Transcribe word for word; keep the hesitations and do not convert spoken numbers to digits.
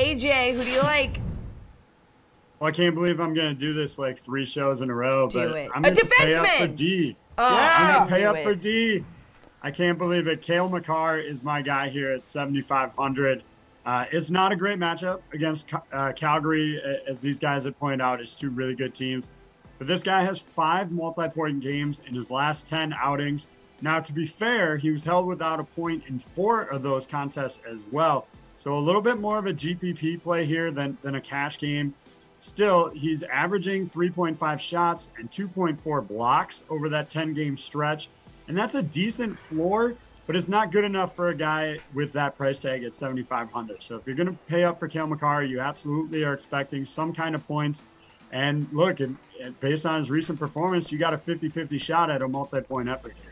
A J, who do you like? Well, I can't believe I'm going to do this like three shows in a row, Do but it. I'm A going to pay up for defenseman! D. Oh, I'm going to pay do up it. for D. I can't believe it. Cale Makar is my guy here at seventy-five hundred. Uh, it's not a great matchup against uh, Calgary, as these guys have pointed out, is two really good teams. But this guy has five multi-point games in his last ten outings. Now, to be fair, he was held without a point in four of those contests as well. So a little bit more of a G P P play here than, than a cash game. Still, he's averaging three point five shots and two point four blocks over that ten-game stretch. And that's a decent floor, but it's not good enough for a guy with that price tag at seventy-five hundred. So if you're going to pay up for Cale Makar, you absolutely are expecting some kind of points. And look, based on his recent performance, you got a fifty fifty shot at a multi-point effort here.